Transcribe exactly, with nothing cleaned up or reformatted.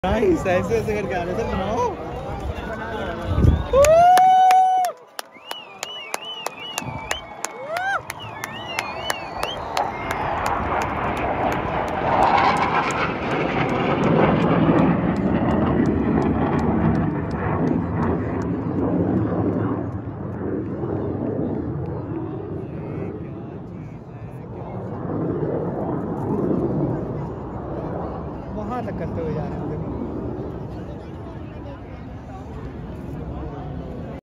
Nice, ऐसे ऐसे करके आने से बनाओ। वहां तक करते हुए जा रहे हैं।